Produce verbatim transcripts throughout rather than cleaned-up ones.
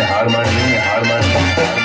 है, हार माननी है, हार माननी है।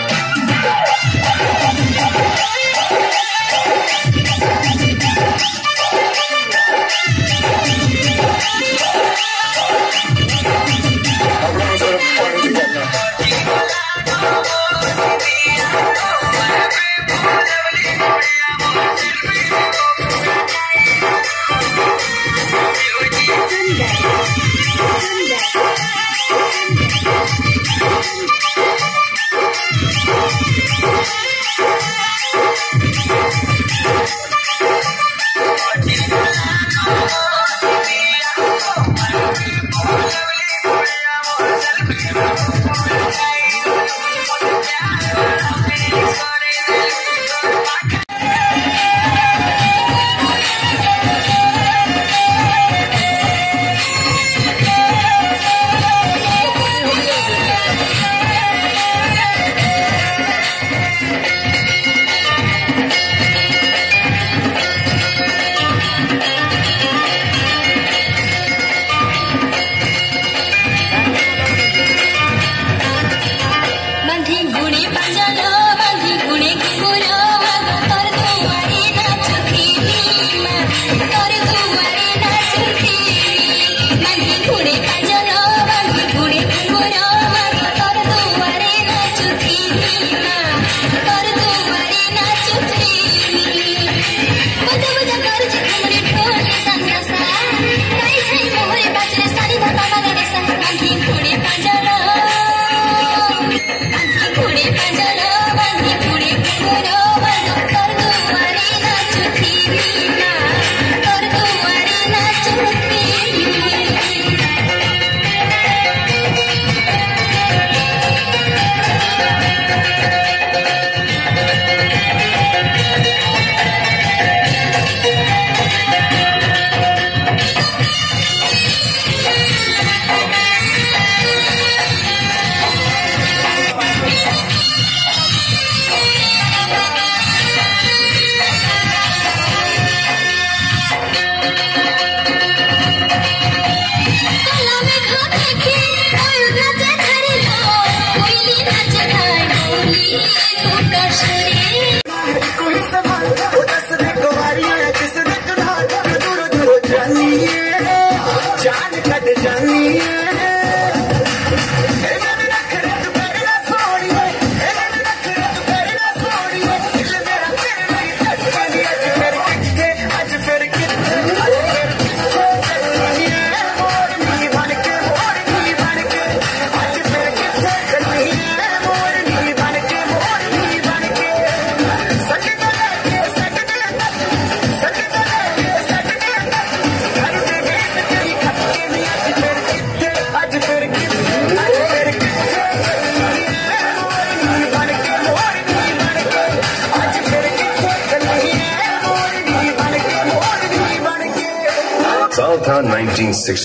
साल था उन्नीस सौ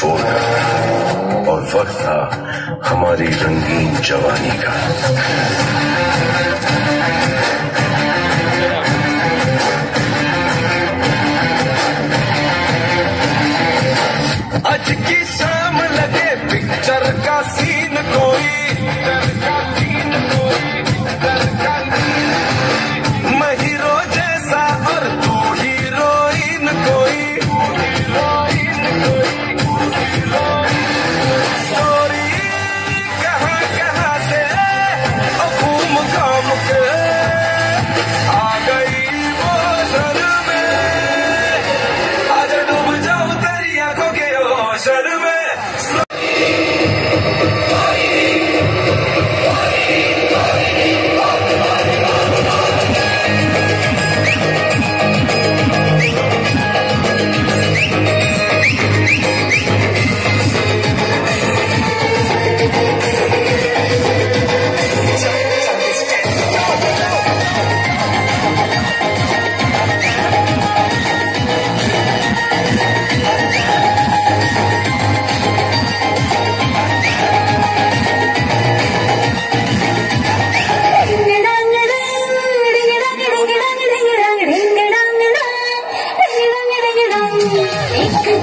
चौंसठ और वक्त था हमारी रंगीन जवानी का। आज की शाम लगे पिक्चर का सीन कोई, मैं हीरो जैसा और तू हीरोइन कोई। स्टोरी कहाँ कहाँ से घूम घाम के आ गई वो सर में, आज डूब जाऊं तेरी आंखों के ओशन में।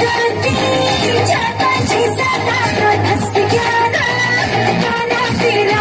चार पाँच छह सात आठ नौ दस ग्यारह, खाना पीना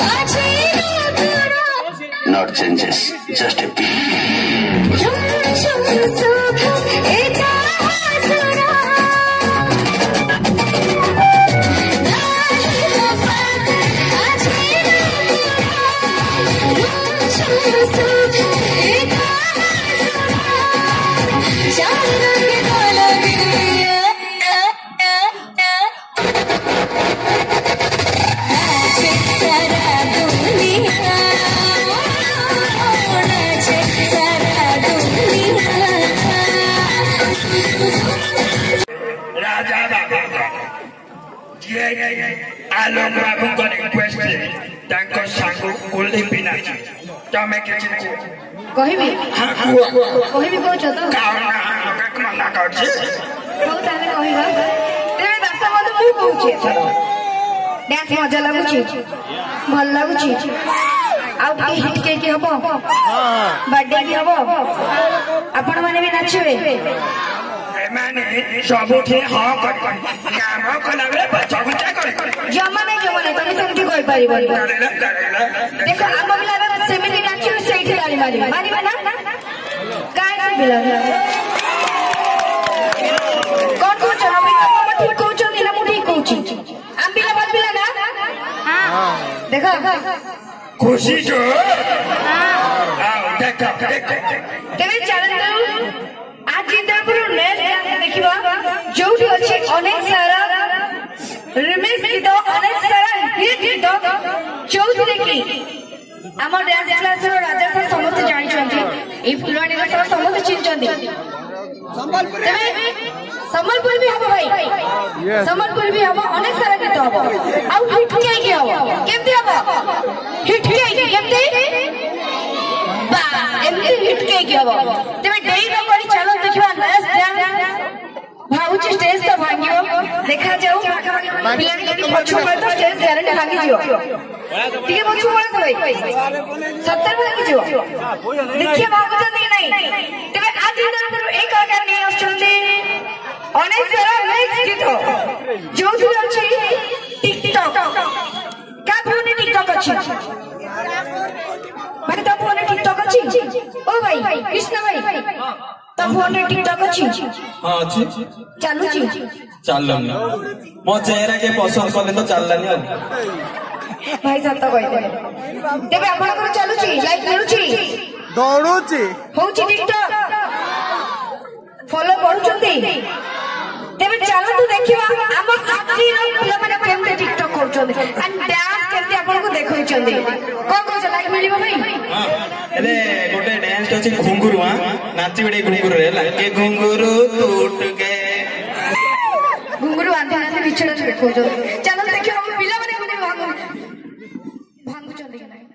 Not changes, just a beat. Along Babu got a question. Thank you, Sango, Golden Pinach. Don't make it. Kohibi? Kohibi ko choto? Kauna kauna How tale kohiba? Tebe dasa modu mu kohuchi. Dance maja laguchi. Bhal laguchi. Au ke hit ke ki hobo? Birthday ki hobo? Apan mane bi nachibe? Emane sabuthi ha kari. Kama kalagre bacha gucha kari. Jamane jamane tami semti koi paribani. Dekho am bila semiti nachibe seithi dali mari. Mari bana? Kai bila? Kon ko chabi am thik ko choni na mu thik ko chi. Am bila bal bila na? Dekho खुशी जो आओ देखो देखो तेरे चलते आज Indrapur nail देखिबा जोठी अछि अनेक सारा रिमिक्स गीत अनेक सारा हिट गीत जोठी देखि हमर डांस क्लास रो राजा सर समस्त जानि छथि ए फुलवाणी रो सर समस्त चिन छथि संबलपुर संबलपुर भी हबो भाई संबलपुर भी हबो अनेक सारा गीत हबो आउ हिट के के हबो केमति हबो हिट के केमति बस एमति हिट के के हबो तबे डेई न करी चलो देखिबा नेक्स्ट डांस भाउची स्टेज तो भांगियो देखा जाऊ पिला के पछु पर तो स्टेज गारंटी भांगी जियो ठीक है पछु पर तो भाई सत्तर भांगी जियो देखिए भागो जल्दी नहीं तबे आज डांस एक आकार नहीं आछंती अनेक सारा नेक्स्ट गीत जोथि अछि टिकटॉक का फोन टिकटॉक अछि भाई तो फोन टिकटॉक अछि ओ भाई कृष्ण भाई तो फोन टिकटॉक अछि हां अछि चालू छी चाललनी मो चेहरा के पसंद करले तो चाललनी भाई सत कहते तेबे आपण को चालू छी लाइक करू छी दौड़ू छी होची टिकटॉक फॉलो करू छथि तेबे चलो तो देखिबा हम आखी रो पिला माने केमते टिकटॉक करू छथि एंड डांस केमते आपण को देखै छथि को को लाइक मिलिबो भाई हां एले गोटे डांस अछि घुंगुरु हां नाची बडे घुंगुरु रे लागे घुंगुरु टूट के घुंगुरु आंधे आंधे बिछड़ देखो चलो देखियो पिला माने भांगु भांगु छथि